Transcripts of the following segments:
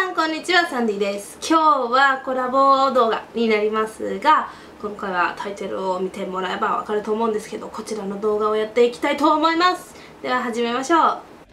さんこんにちは、サンディです。今日はコラボ動画になりますが、今回はタイトルを見てもらえばわかると思うんですけど、こちらの動画をやっていきたいと思います。では始めましょう。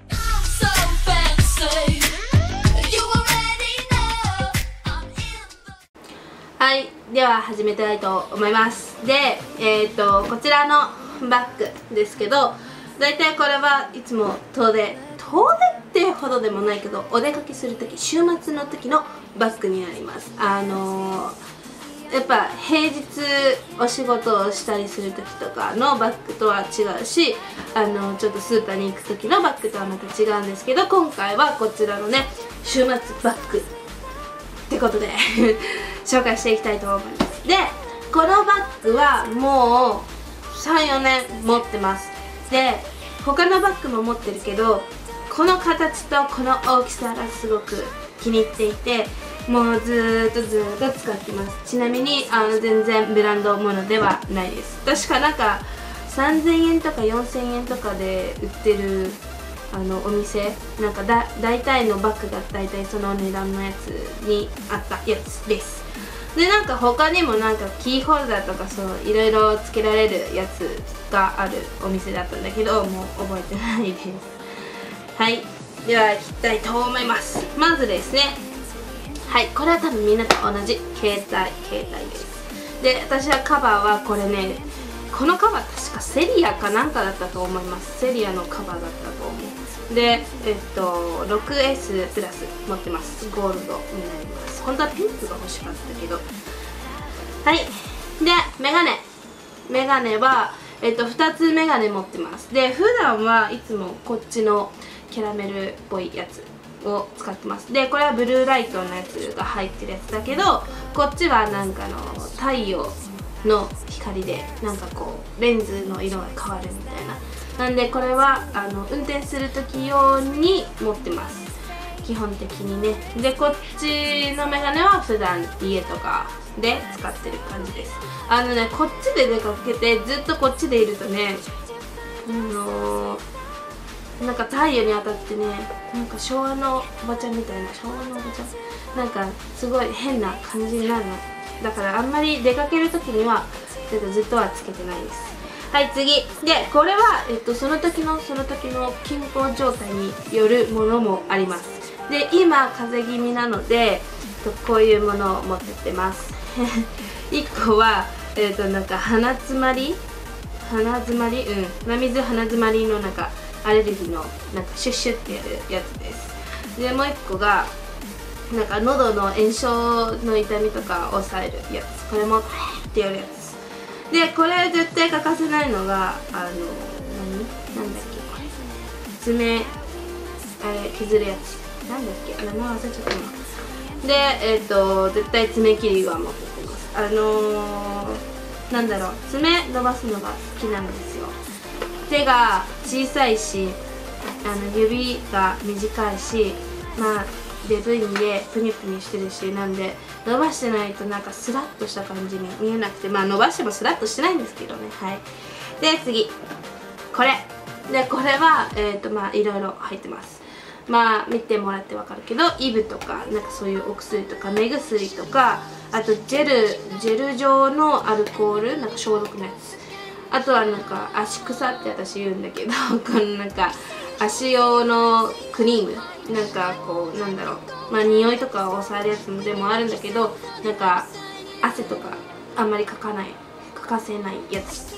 はい、では始めたいと思います。で、こちらのバッグですけど、だいたいこれはいつも遠出ってほどでもないけど、お出かけするとき、週末の時のバッグになります。やっぱ平日お仕事をしたりする時とかのバッグとは違うし、ちょっとスーパーに行く時のバッグとはまた違うんですけど、今回はこちらのね、週末バッグってことで紹介していきたいと思います。で、このバッグはもう 3,4 年持ってます。で、他のバッグも持ってるけど、この形とこの大きさがすごく気に入っていて、もうずーっと使ってます。ちなみに全然ブランドものではないです。確かなんか3,000円とか4,000円とかで売ってるお店、なんか大体のバッグが大体その値段のやつにあったやつです。で、なんか他にもなんかキーホルダーとかそういろいろつけられるやつがあるお店だったんだけど、もう覚えてないです。はい、では行きたいと思います。まずですね、はい、これは多分みんなと同じ携帯です。で、私はカバーはこれね、このカバー確かセリアかなんかだったと思います。セリアのカバーだったと思う。で、6S プラス持ってます。ゴールドになります。本当はピンクが欲しかったけど。はい、で、メガネは2つメガネ持ってます。で、普段はいつもこっちのキャラメルっぽいやつを使ってます。で、これはブルーライトのやつが入ってるやつだけど、こっちはなんか太陽の光でなんかこうレンズの色が変わるみたいな。なんでこれは運転する時用に持ってます、基本的にね。で、こっちのメガネは普段家とかで使ってる感じです。こっちで出かけてずっとこっちでいるとね、なんか太陽に当たってね、なんか昭和のおばちゃんみたいな、なんかすごい変な感じになるの。だからあんまり出かけるときにはずっとはつけてないです。はい、次で、これは、その時の健康状態によるものもあります。で、今風邪気味なのでこういうものを持ってってます1個はなんか鼻詰まり、鼻水鼻詰まりのなんかアレルギーのなんかシュッシュってやるやつです。で、もう1個がなんか喉の炎症の痛みとかを抑えるやつ、これもってやるやつです。で、これ絶対欠かせないのがなんだっけ、これ爪削るやつ、なんだっけ、名前忘れちゃった今。で、絶対爪切りは持ってます。なんだろう、爪伸ばすのが好きなんですよ。手が小さいし、指が短いし、まあデブいんでプニプニしてるし、なんで伸ばしてないとなんかスラッとした感じに見えなくて、まあ伸ばしてもスラッとしてないんですけどね。はい。で、次これで、これはまあいろいろ入ってます。まあ見てもらってわかるけど、イブとかなんかそういうお薬とか目薬とか、あとジェル状のアルコール、なんか消毒のやつ、あとはなんか足草って私言うんだけどこのなんか足用のクリーム、なんかこうなんだろう、まあ匂いとかを抑えるやつでもあるんだけど、なんか汗とかあんまりかかせないやつ、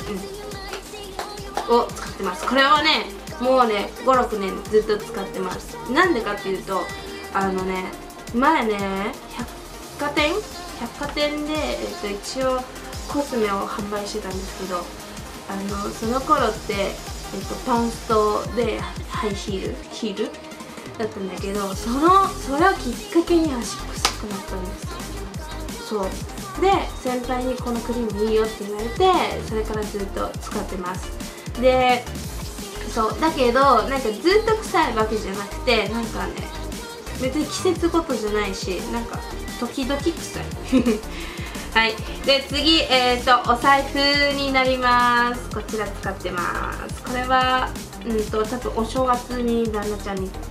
を使ってます。これはね、もうね 5,6 年ずっと使ってます。なんでかっていうと、前ね百貨店で、一応コスメを販売してたんですけど、その頃って、パンストでハイヒールだったんだけど、それをきっかけに足臭くなったんですよ。そうで、先輩にこのクリームいいよって言われて、それからずっと使ってます。で、そうだけどなんかずっと臭いわけじゃなくて、なんかね、別に季節ごとじゃないし、なんか時々臭いはい、で次、お財布になります。こちら使ってます。これは多分お正月に旦那ちゃんに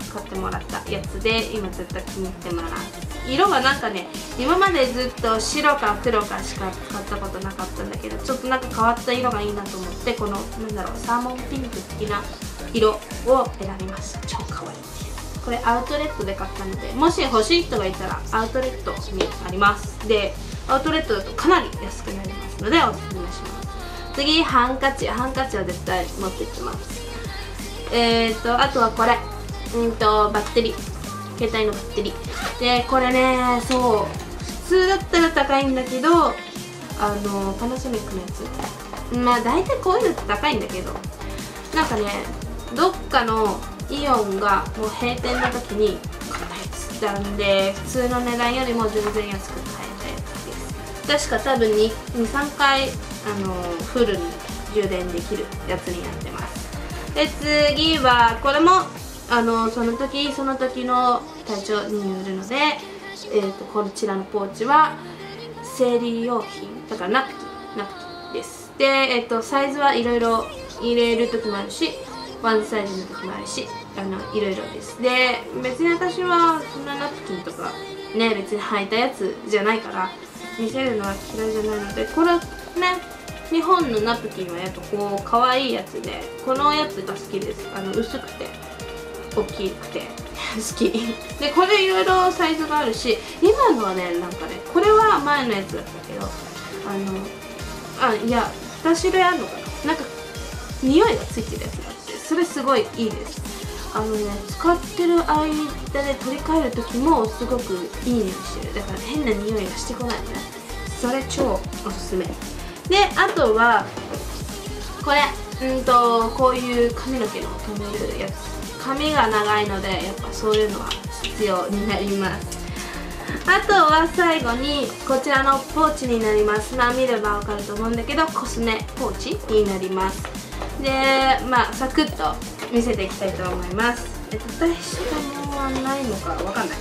買ってもらったやつで今ずっと気に入ってます。色はなんかね、今までずっと白か黒かしか使ったことなかったんだけど、ちょっとなんか変わった色がいいなと思って、このなんだろう、サーモンピンク的な色を選びました。超可愛い。これアウトレットで買ったので、もし欲しい人がいたらアウトレットにあります。でアウトレットだとかなり安くなりますのでおすすめします。次、ハンカチは絶対持ってってます。あとはこれバッテリー、携帯のバッテリーで、これね、そう普通だったら高いんだけど、パナソニックのやつ、まあ大体こういうのって高いんだけど、なんかね、どっかのイオンがもう閉店の時に買ったやつなんで、普通の値段よりも全然安く買えたやつです。確か多分23回フルに充電できるやつになってます。で次はこれもその時の体調によるので、こちらのポーチは生理用品だからナプキンです。で、サイズはいろいろ入れる時もあるし、ワンサイズの時もあるし、いろいろです。で別に私はそんなナプキンとかね、別に履いたやつじゃないから見せるのは嫌いじゃないので、これね、日本のナプキンはやっぱこう可愛いやつで、このやつが好きです。薄くて大きくて好きで、これいろいろサイズがあるし、今のはね、なんかね、これは前のやつだったけど、いや2種類あるのかな、なんか匂いがついてるやつがあって、それすごいいいです。使ってる間で取り替える時もすごくいい匂いしてる。だから変な匂いがしてこないのね。それ超おすすめで、あとはこれこういう髪の毛の留めるやつ、髪が長いのでやっぱそういうのは必要になります。あとは最後にこちらのポーチになります。見ればわかると思うんだけど、コスメポーチになります。でまあサクッと見せていきたいと思います。大したものはないのかわかんない。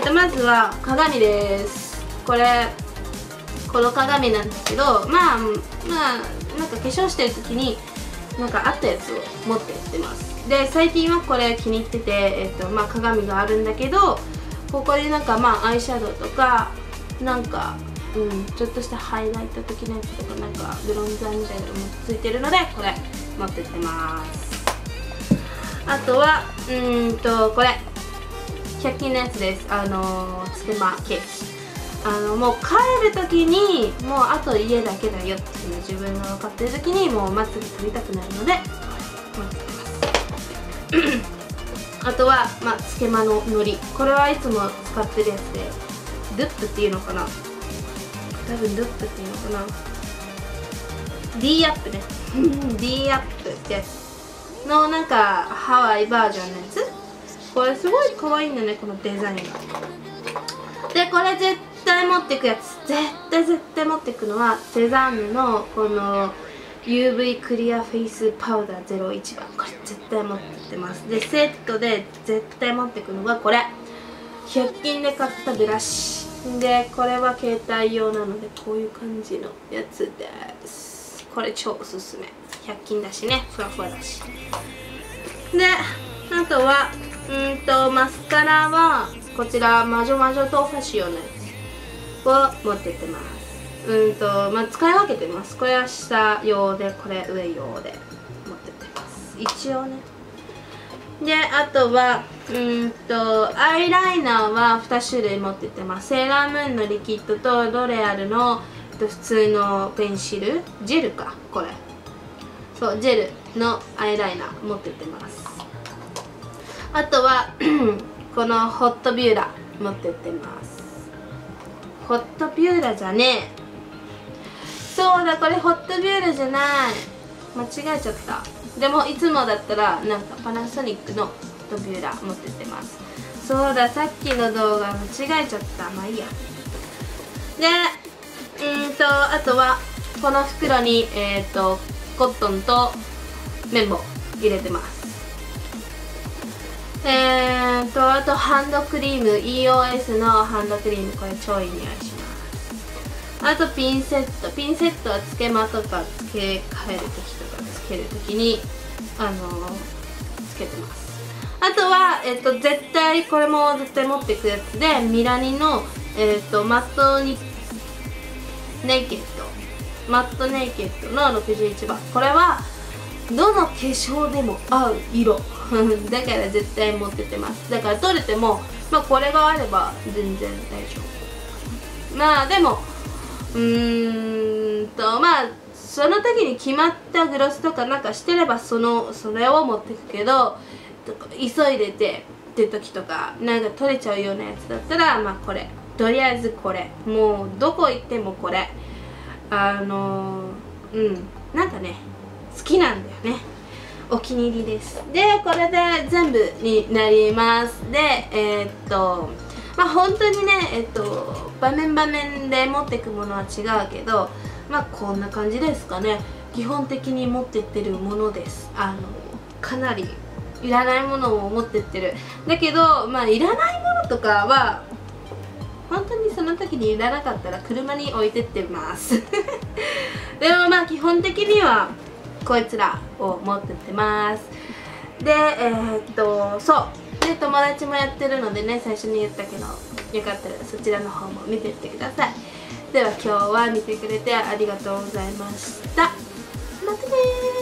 まずは鏡です。この鏡なんですけど、まあなんか化粧してる時になんかあったやつを持ってってます。で最近はこれ気に入ってて、鏡があるんだけど、ここになんかアイシャドウとかなんかちょっとしたハイライト的なやつとか、なんかブロンザーみたいなのもついてるので、これ持ってってます。あとはこれ100均のやつです。つけまケース。もう帰る時にもうあと家だけだよっていう自分が分かってる時にもうまつげ取りたくなるので持ってってますあとはつけまののり、これはいつも使ってるやつで、ドゥップっていうのかな、多分ドゥップっていうのかな、 D アップねD アップってやつのなんかハワイバージョンのやつ、これすごい可愛いんだね、このデザインが。でこれ絶対持っていくやつ、絶対持っていくのはセザンヌのこの UV クリアフェイスパウダー01番、これ絶対持ってってます。でセットで絶対持っていくのがこれ、100均で買ったブラシで、これは携帯用なのでこういう感じのやつです。これ超おすすめ、100均だしね、ふわふわだし。であとはマスカラはこちら魔女とファシオのやつを持ってってます。使い分けてます。これは下用で、これ上用で持ってってます一応ね。であとはアイライナーは2種類持ってってます。セーラームーンのリキッドとロレアルの普通のペンシルジェルか、これそうジェルのアイライナー持ってってます。あとはこのホットビューラ持ってってます。ホットビューラじゃねえ、そうだこれホットビューラじゃない、間違えちゃった。でもいつもだったらなんかパナソニックのホットビューラ持ってってます。そうだ、さっきの動画間違えちゃった。まあいいや。であとはこの袋にコットンと綿棒入れてます。あとハンドクリーム EOS のハンドクリーム、これ超いい匂いします。あとピンセットはつけまとか付け替える時とかつける時につけてます。 あとは、絶対これも絶対持っていくやつで、ミラニの、マットネイケットの61番。これはどの化粧でも合う色だから絶対持ってってます。だから取れても、まあこれがあれば全然大丈夫。まあでもまあその時に決まったグロスとかなんかしてればそれを持ってくけど、急いでてって時とかなんか取れちゃうようなやつだったら、まあこれとりあえずこれ、もうどこ行ってもこれなんかね好きなんだよね。お気に入りです。でこれで全部になります。でまあ本当にね場面で持っていくものは違うけど、まあこんな感じですかね。基本的に持ってってるものです。かなりいらないものを持ってってる。だけどまあいらないものとかは本当にその時にいらなかったら車に置いてってますでもまあ基本的にはこいつらを持ってってます。でそうで友達もやってるのでね、最初に言ったけどよかったらそちらの方も見てってください。では今日は見てくれてありがとうございました。またねー。